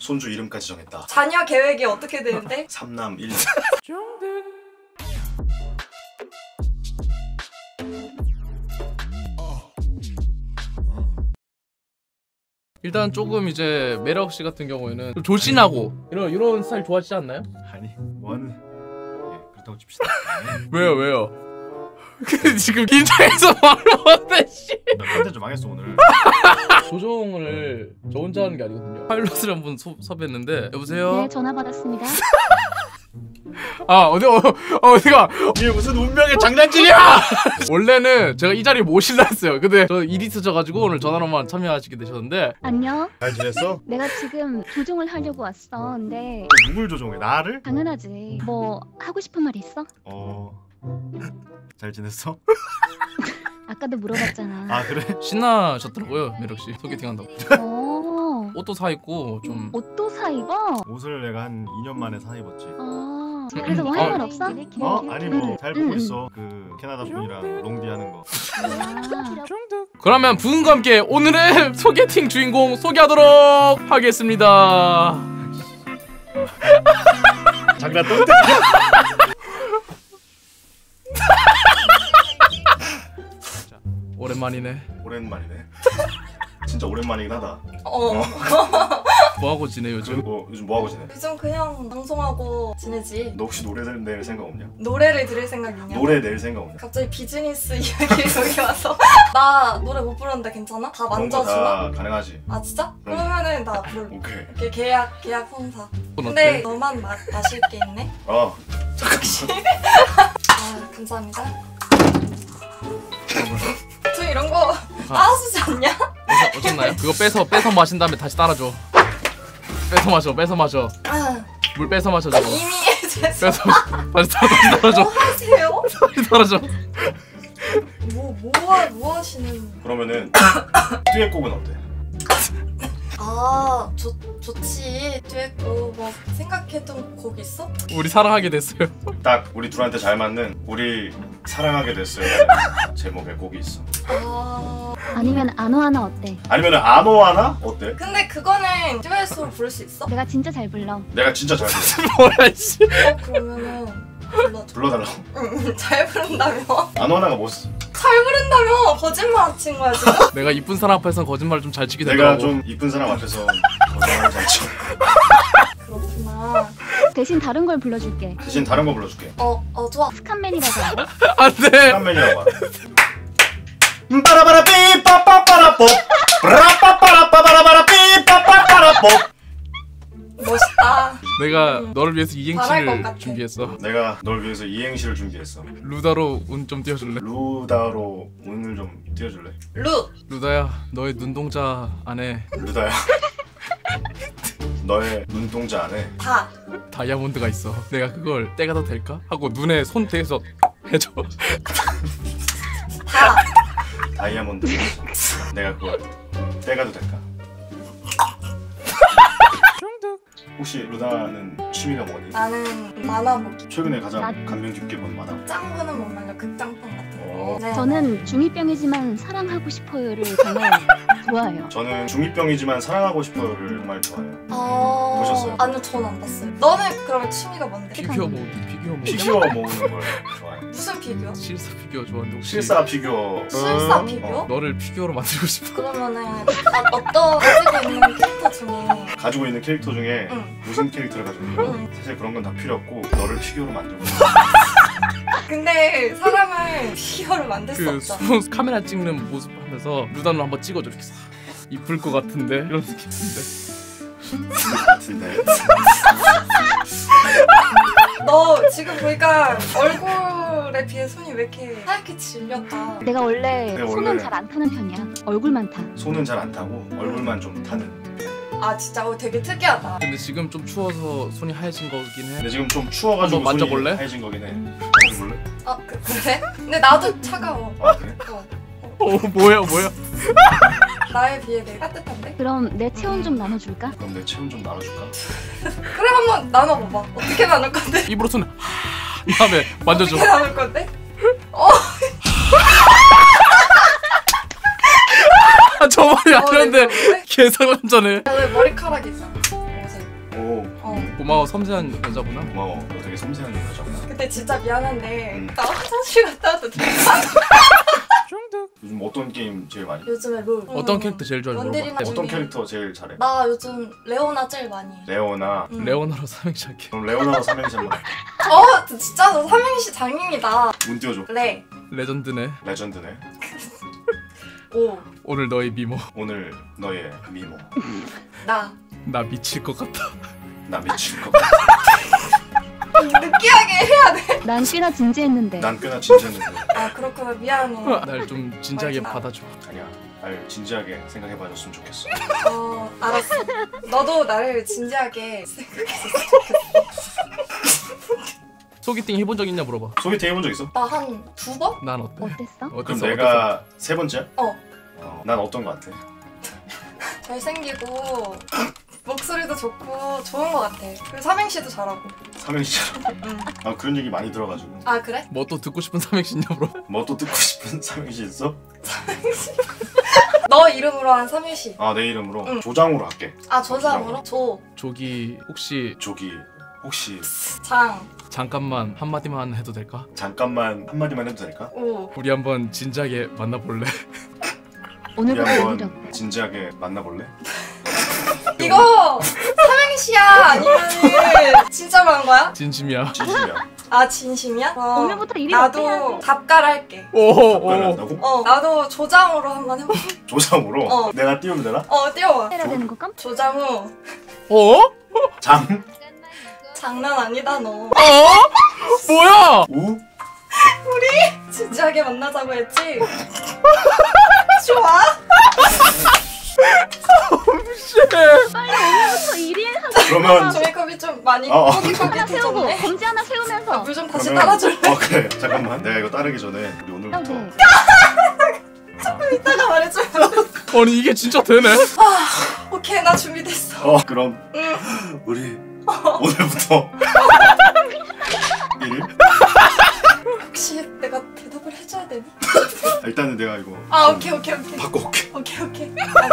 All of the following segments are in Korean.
손주 이름까지 정했다. 자녀 계획이 어떻게 되는데? 3남 1. 일단 조금 이제 매력 씨 같은 경우에는 좀 조신하고 이런 스타일 좋아하시지 않나요? 아니 뭐하는? 예, 그렇다고 칩시다. 왜요? 지금 긴장해서 말을 못해 씨. 컨텐츠 좀 망했어 오늘. 조종을 저 혼자 하는 게 아니거든요. 파일럿을 한번 섭외했는데 여보세요? 네, 전화 받았습니다. 아 어디가? 이게 무슨 운명의 장난질이야! 원래는 제가 이 자리에 모실라 했어요. 근데 저 일이 있어져가지고 오늘 전화로만 참여하시게 되셨는데. 안녕. 잘 지냈어? 내가 지금 조종을 하려고 왔어. 근데 누굴 조종해? 나를? 당연하지. 뭐 하고 싶은 말 있어? 잘 지냈어? 아까도 물어봤잖아. 아 그래? 신나셨더라고요 매력 씨 소개팅 한다고. 옷도 사 입고 좀. 옷도 사 입어? 옷을 내가 한 2년 만에 사 입었지. 그래서 뭐 할 말 없어? 아니 뭐 잘 보고 있어. 그 캐나다 분이랑 롱디 하는 거. 그러면 부은과 함께 오늘의 소개팅 주인공 소개하도록 하겠습니다. 장난 똥땡. 오랜만이네. 오랜만이네. 진짜 오랜만이긴 하다. 뭐하고 지내 요즘? 요즘 뭐하고 지내? 요즘 그냥 방송하고 지내지. 너 혹시 노래 낼 생각 없냐? 노래를 들을 생각 있냐? 노래 낼 생각 없냐? 갑자기 비즈니스 이야기 여기 와서 나 노래 못 부르는데 괜찮아? 다 만져주나? 다 가능하지. 아 진짜? 그러면은 나 부를게. 오케이. 이렇게 계약 성사. 근데 어때? 너만 마실 게 있네? 잠깐만. 아 감사합니다. 저 이런 거 따라주지 않냐? 어쨌나요? 그거 빼서 마신 다음에 다시 따라줘. 빼서 마셔. 물 빼서 마셔 저거. 이미 해제했어. 빼서 다시 따라줘. 뭐 하세요? 다시 따라줘. 뭐 하시는? 그러면은 듀엣곡은 어때? 좋지. 듀엣곡 뭐 생각했던 곡 있어? 우리 사랑하게 됐어요. 딱 우리 둘한테 잘 맞는 우리 사랑하게 됐어요 제목의 곡이 있어. 아니면 안호하나 어때? 아니면은 안오하나? 어때? 근데 그거는 듀엣으로 부를 수 있어? 내가 진짜 잘 불러. 내가 진짜 잘 불러. 뭐야 씨. 그러면은 불러달라고. 응, 잘 부른다며? 안오하나가 뭐지? 잘 부른다며? 거짓말 친 거야 지금? 내가 이쁜 사람 앞에서는 거짓말을 좀 잘 치게 내가 되더라고. 좀 이쁜 사람 앞에서 거짓말을 잘 쳐. 그렇구나. 대신 다른 걸 불러줄게. 대신 다른 거 불러줄게. 좋아. 스칸맨이라고 알아? 안돼. 깜맨이라고 알아. 빠라바라 삐빠빠빠라뽀 브라빠빠라빠바라바라 삐빠빠빠라뽀. 멋있다. 내가 너를 위해서 잘할 것 이행시를 같아. 준비했어. 내가 널 위해서 이행시를 준비했어. 루다로 운 좀 띄워줄래? 루다로 운을 좀 띄워줄래? 루다야, 너의 눈동자 안에 루다야. 너의 눈동자 안에 다이아몬드가 있어. 내가 그걸 떼가도 될까? 하고 눈에 손 대서 해줘. 다이아몬드. 내가 그걸 떼가도 될까? 혹시 루다는 취미가 뭐니? 나는 만화 보기. 최근에 가장 감명 깊게 본 만화? 짱구는 못 말려. 극장판 같은 거. 네. 저는 중2병이지만 사랑하고 싶어요를 정말 좋아해요. 저는 중2병이지만 사랑하고 싶어요를 정말 좋아해요. 보셨어요? 아니요, 전 안 봤어요. 너는 그러면 취미가 뭔데? 피규어 모으기. 피규어 모으는 걸 좋아해. 무슨 피규어? 실사 피규어 좋아하는데 혹시 실사 피규어. 실사 피규어? 너를 피규어로 만들고 싶어. 그러면은 가지고 있는 캐릭터 중에 가지고 있는 캐릭터 중에 무슨 캐릭터를 가지고 있는 사실 그런 건 다 필요 없고 너를 피규어로 만들고 근데 사람을 피규어로 만들 수 없잖아. 카메라 찍는 모습 하면서 루다는 한번 찍어줘. 이렇게 싹 이쁠 것 같은데 이런 느낌인데. 같은데. 너 지금 보니까 얼굴에 비해 손이 왜 이렇게 하얗게 질렸다. 내가 원래 손은 잘 안 타는 편이야. 얼굴만 타. 손은 잘 안 타고 얼굴만 좀 타는. 아 진짜 되게 특이하다. 근데 지금 좀 추워서 손이 하얘진 거긴 해. 근데 지금 좀 추워가지고 한번 만져볼래? 손이 하얘진 거긴 해. 만져볼래? 그래? 근데 나도 차가워. 아 그래? 뭐야? 나에 비해 되게 따뜻한데? 그럼 내 체온 좀 나눠줄까? 그럼 내 체온 좀 나눠줄까? 그래 한번 나눠봐봐. 어떻게 나눌 건데? 입으로 손 이 다음에 만져줘. 어떻게 나눌 건데? 저 말이 아니었는데 계산 남자네. 왜 머리카락이 있잖아. 옷에. 오 고마워 섬세한 여자구나. 고마워. 너 되게 섬세한 여자구나. 근데 진짜 미안한데 나 화장실 갔다 와도 될까? 요즘 어떤 게임 제일 많이? 요즘에 롤. 어떤 캐릭터 제일 좋아해 원딜이나 물어봐. 어떤 중에. 캐릭터 제일 잘해? 나 요즘 레오나 제일 많이 해. 레오나. 레오나로 삼행시 할게. 그럼 레오나로 삼행시 한번. 진짜 너 삼행시 장인이다. 문 띄워줘. 레. 레전드네. 레전드네. 오. 오늘 너의 미모. 오늘 너의 미모. 나. 나 미칠 것 같아. 나 미칠 것 같아. 느끼하게 해야 돼. 난 꽤나 진지했는데. 난 꽤나 진지했는데. 아 그렇구나 미안해. 날 좀 진지하게 맞아. 받아줘. 아니야. 날 진지하게 생각해봐줬으면 좋겠어. 알았어. 너도 나를 진지하게 생각했어. 소개팅 해본 적 있냐 물어봐. 소개팅 해본 적 있어? 나 한 2번? 난 어때? 어땠어? 그럼 어땠어? 내가 세 번째야? 어. 난 어떤 거 같아? 잘생기고 목소리도 좋고 좋은 거 같아. 그리고 삼행시도 잘하고. 삼행시처럼. 응. 아 그런 얘기 많이 들어가지고. 아 그래? 뭐 또 듣고 싶은 삼행시 있냐 물어봐. 뭐 또 듣고 싶은 삼행시 있어? 너 이름으로 한 삼행시. 아 내 이름으로 응. 조장으로 할게. 아 저장으로? 저기 혹시 저기 혹시 장. 잠깐만 한마디만 해도 될까? 잠깐만 한마디만 해도 될까? 오. 우리 한번 진지하게 만나볼래? 우리 오늘부터 한번 우리라고. 진지하게 만나볼래? 이거 삼행시야 아니면은 진짜로 한 거야? 진심이야. 진심이야. 아 진심이야? 그럼 오늘부터 일이 나도 답가를 할게. 오오. 한다고? 나도 조장으로 한번 해볼게. 조장으로? 내가 띄우면 되나? 띄워봐. 해야 되는 거 깜. 조장우. 어? 장? 장난 아니다 너. 뭐야? 우? 진지하게 만나자고 했지? 좋아? 빨리 오늘부터 일이 하고. 그러면 종이컵이 좀 많이 하나 세우고 뽀깃뽀깃해졌네. 검지 하나 세우면서. 물 좀 다시 그러면 따라줄래? 그래 잠깐만 내가 이거 따르기 전에 우리 오늘부터 네. 이따가 말해주면 아니 이게 진짜 되네? 오케이 나 준비됐어. 그럼 응. 우리 오늘부터 1일? 혹시 내가 대답을 해줘야 되니? 일단은 내가 이거 아 좀 오케이 바꿔올게. 오케이.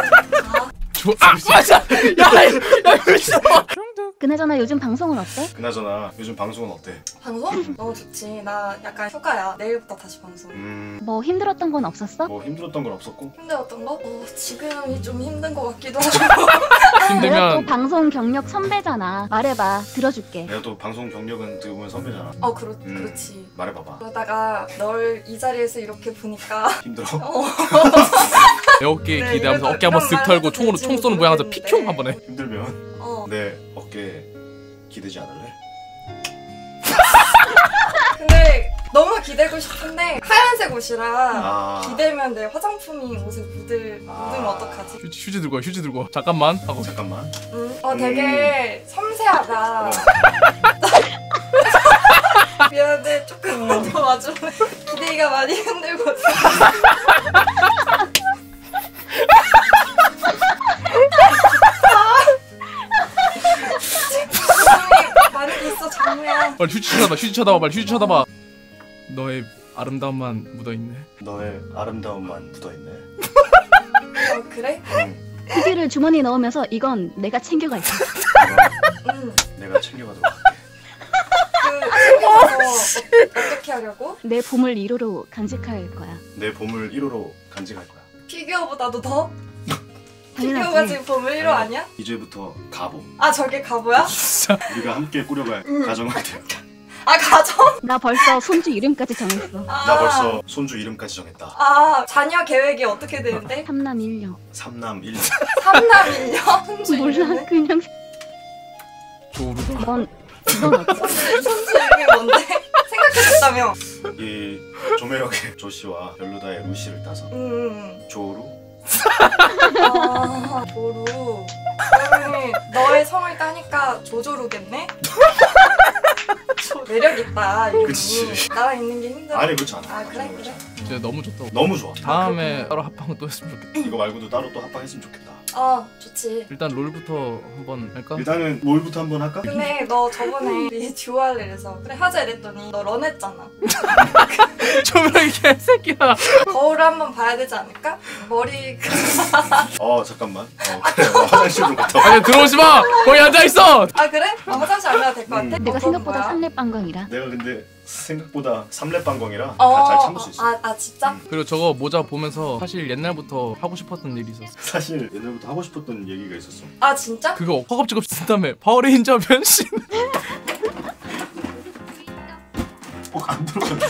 맞아. 야 미친놈아. 그나저나 요즘 방송은 어때? 그나저나 요즘 방송은 어때? 방송? 너무 좋지. 나 약간 휴가야. 내일부터 다시 방송. 뭐 힘들었던 건 없었어? 뭐 힘들었던 건 없었고 힘들었던 거? 지금이 좀 힘든 거 같기도 하고. 내가 또 힘들면 방송 경력 선배잖아. 말해봐. 들어줄게. 내가 또 방송 경력은 어떻게 보면 선배잖아. 그렇지. 말해봐봐. 그러다가 널 이 자리에서 이렇게 보니까 힘들어? 내 어깨에 네, 기대하면서 이래도 어깨 한번 이런 쓱 털고 말 총으로 해도 총 쏘는 모양 하면서 될지 피큐 한번 해. 힘들면 어. 내 어깨 기대지 않을래? 근데 너무 기대고 싶은데 하얀색 옷이라 아. 기대면 내 화장품이 옷에 묻으면 어떡하지? 휴지 들고 와, 휴지 들고 와. 잠깐만 하고. 잠깐만. 되게 섬세하다. 미안한데 조금 더 와줄래? 기대가 많이 흔들고 있어. 많이 있어 장우야. 빨리 휴지 쳐다봐, 휴지 쳐다봐, 빨리 휴지 쳐다봐. 너의 아름다움만 묻어있네. 너의 아름다움만 묻어있네. 그래? 휴지를 주머니에 넣으면서 이건 내가 챙겨갈게. 응. 내가 챙겨가도록 할게. 챙겨서 어떻게 하려고? 내 봄을 1호로 간직할 거야. 내 봄을 1호로 간직할 거야. 피규어보다도 더? 피규어가 당연하지. 지금 봄을 1호 아니야? 이제부터 가봄. 아 저게 가보야? 진짜. 우리가 함께 꾸려갈 가정을 돼. 아 가정? 나 벌써 손주 이름까지 정했어. 나 벌써 손주 이름까지 정했다. 아 자녀 계획이 어떻게 되는데? 3남 1녀. 3남 1녀. 3남 1녀? 손주 몰라 이름은? 그냥 조르다. 넌 이건 어때? 손주 이름이 뭔데? 생각해줬다며? 이 조매력의 조씨와 별루다의 루시를 따서 조루? 아 조루. 그러면 너의 성을 따니까 조조루겠네? 매력있다 이름이. 그치. 나랑 있는 게 힘들어. 아니 그렇지 않아. 아 그래? 진짜 너무 좋다고. 너무 좋아. 다음에 따로 합방을 또 했으면 좋겠다. 이거 말고도 따로 또 합방했으면 좋겠다. 좋지. 일단 롤부터 한번 할까? 일단은 롤부터 한번 할까? 근데 너 저번에 우리 듀오 할래 그래서 그래 하자 이랬더니 너 런했잖아. 조명이 개새끼야. 거울을 한번 봐야 되지 않을까? 머리 잠깐만. 그래. 화장실로 갔다 와. 아니 들어오지 마. 거기 앉아 있어. 그래? 화장실 안 가도 될 것 같아? 내가 생각보다 삼렙방광이라. 내가 근데 생각보다 삼렙방광이라 잘 참을 수 있어. 진짜? 그리고 저거 모자 보면서 사실 옛날부터 하고 싶었던 일이 있었어. 사실 옛날부터 하고 싶었던 얘기가 있었어. 진짜? 그거 허겁지겁 쓴 다음에 파워레인저 변신. 안 들어갔네.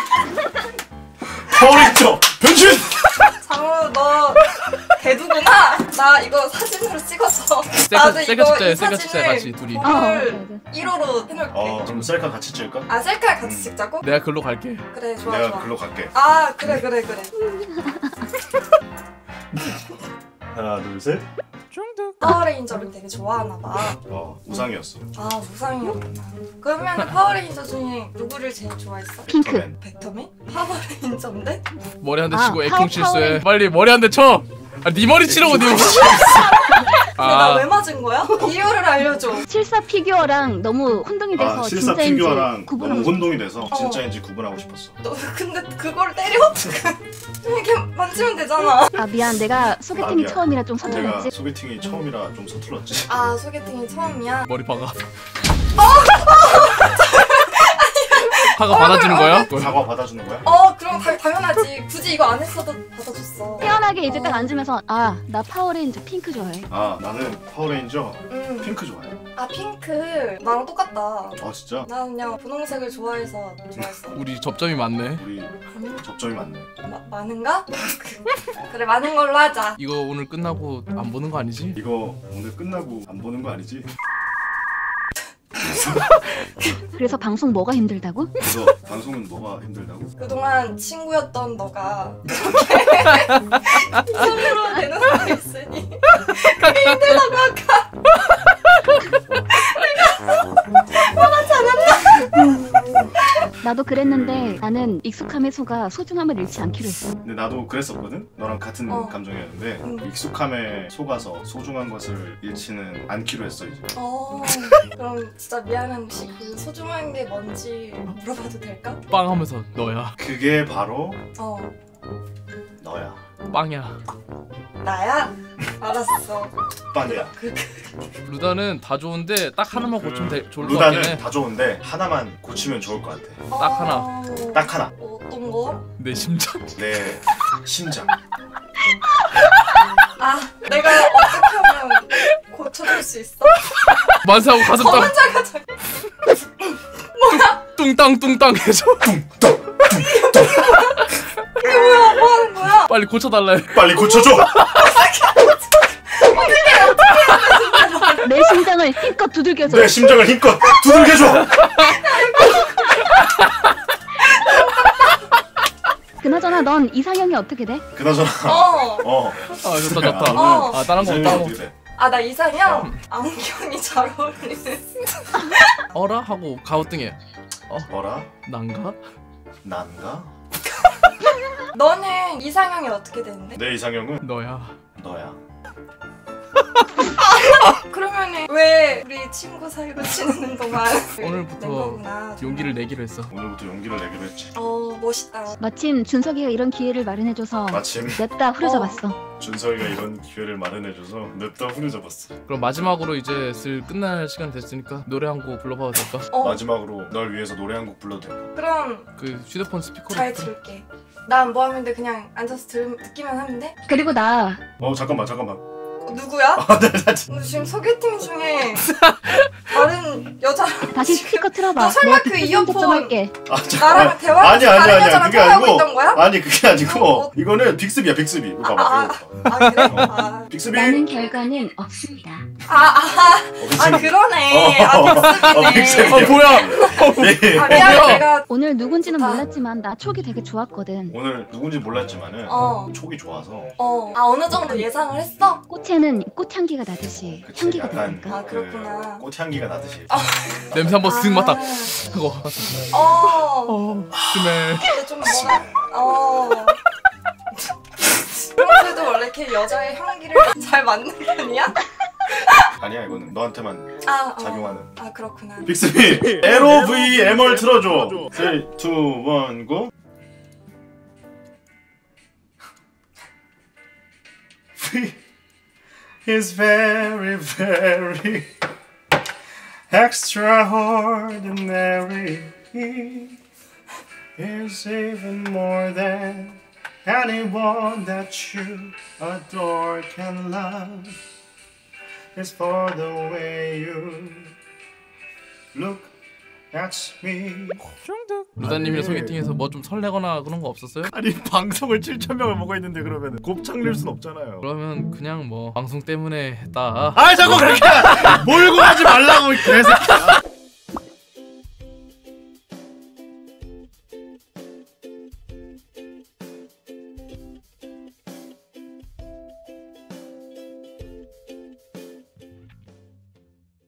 파워레인저 변신! 장우 너 대두구나? 나 이거 사진으로 찍어서 나도 셀카 찍자. 이 셀카 찍자 같이 둘이. 구글 1호로 해놓을게. 그럼 셀카 같이 찍을까? 셀카 같이 찍자고? 내가 글로 갈게. 그래 좋아 내가 좋아. 글로 갈게. 그래 하나, 둘, 셋. 파워레인저를 되게 좋아하나 봐. 우상이었어. 우상이었구나. 그러면 파워레인저 중에 누구를 제일 좋아했어? 핑크. 벡터맨? 파워레인저인데? 머리 한 대 치고 에킹 파워, 실수해. 빨리 머리 한 대 쳐. 네 머리 치라고 네 머리. 근데 나 왜 맞은 거야? 이유를 알려줘. 실사 피규어랑 너무 혼동이 돼서 실사 진짜인지 피규어랑 구분하고 너무 혼동이 돼서 진짜인지 구분하고 싶었어. 너 근데 그걸 때려? 이렇게 만지면 되잖아. 미안, 내가 소개팅이 미안. 처음이라 좀 내가 서툴렀지. 소개팅이 처음이라 좀 서툴렀지. 소개팅이 처음이야? 머리 박아. 사과 받아주는 거야? 사과 받아주는 거야? 그럼 당연하지. 굳이 이거 안 했어도 받아줬어. 태연하게 이제 딱 앉으면서 나 파워레인저 핑크 좋아해. 나는 파워레인저 핑크 좋아해. 핑크. 나랑 똑같다. 진짜? 나 그냥 분홍색을 좋아해서 좋아했어. 우리 접점이 많네. 우리 접점이 많네. 많은가? 그래 많은 걸로 하자. 이거 오늘 끝나고 안 보는 거 아니지? 이거 오늘 끝나고 안 보는 거 아니지? 그래서 방송 뭐가 힘들다고? 그래서 방송은 뭐가 힘들다고? 그동안 친구였던 너가 이성으로 되는 사람이 있으니 그게 힘들다고 아까 나도 그랬는데 나는 익숙함의 소가 소중함을 잃지 않기로 했어. 근데 나도 그랬었거든? 너랑 같은 감정이었는데 익숙함에 속아서 소중한 것을 잃지는 않기로 했어 이제. 그럼 진짜 미안한 혹시 그 소중한 게 뭔지 물어봐도 될까? 빵 하면서 너야. 그게 바로 너야. 빵이야. 나야? 알았어. 빵이야. 루다는 다 좋은데 딱 하나만 고치면 좋을 것 같긴 루다는 해. 다 좋은데 하나만 고치면 좋을 것 같아. 딱 하나. 딱 하나. 어떤 거? 내 심장. 내 심장. 내가 어떻게 하면 고쳐줄 수 있어? 만세하고 가슴 저 땅 혼자가 뚱땅 해줘. 이게 뭐야? 뭐 하는 거야? 빨리 고쳐달라 해. 빨리 고쳐줘. 내 심장을 힘껏 두들겨줘. 내 심장을 힘껏 두들겨줘. 그나저나 넌 이상형이 어떻게 돼? 그나저나. 좋다. 다른 거 이상형이 없다고. 어떻게 돼? 나 이상형? 안경이 잘 어울리는. 어라 하고 가우뚱해. 뭐라? 난가? 난가? 너는 이상형이 어떻게 되는데? 내 이상형은 너야. 너야. 그러면은 왜 우리 친구 사이로 지내는 동안 오늘부터 낸 거구나. 용기를 내기로 했어. 오늘부터 용기를 내기로 했지. 멋있다. 마침 준석이가 이런 기회를 마련해줘서 마침 냈다 후려잡았어. 준석이가 이런 기회를 마련해줘서 냅다 후려잡았어. 그럼 마지막으로 이제 슬 끝날 시간 됐으니까 노래 한 곡 불러봐도 될까? 마지막으로 널 위해서 노래 한 곡 불러도 될까? 그럼 그 휴대폰 스피커로. 잘 들을게. 난 뭐 하면 돼? 그냥 앉아서 듣기만 하면 돼? 그리고 나 잠깐만. 누구야? 너 지금 소개팅 중에 다른 여자 다시 스피커 틀어봐. 너 설마 내가 그 듣기 이어폰 접점할게. 나랑 대화하면서 다른 여자랑 그게 통화하고 아니고. 있던 거야? 아니 그게 아니고 이거는 빅스비야 빅스비. 이거 봐봐. 그래? 빅스비. 나는 결과는 없습니다. 그러네. 빅스비. 뭐야? 미안 내가 오늘 누군지는 좋다. 몰랐지만 나 촉이 되게 좋았거든. 오늘 누군지 몰랐지만은 촉이 좋아서. 어느 정도 예상을 했어? 꽃에는 꽃향기가 나듯이 그치, 향기가 약간 나니까. 그렇구나. 꽃향기가 나듯이. 냄새 한번 쓱 맡아. 하고. 스멜. 근데 좀 뭐라 평소에도 원래 이렇게 여자의 향기를 잘 맡는 편이야? 아니야 이거는 너한테만 작용하는. 아 그렇구나. 빅스비 LOVM을 틀어줘. 3, 2, 1, go. Is very very extraordinary. Is even more than anyone that you adore can love. Is for the way you look at me. 루다님이랑 소개팅에서 뭐 좀 설레거나 그런 거 없었어요? 아니 방송을 7,000명을 보고 있는데 그러면 곱창 낼 순 없잖아요. 그러면 그냥 뭐 방송 때문에 했다. 아 자꾸 그렇게 몰고 가지 말라고 개새끼야.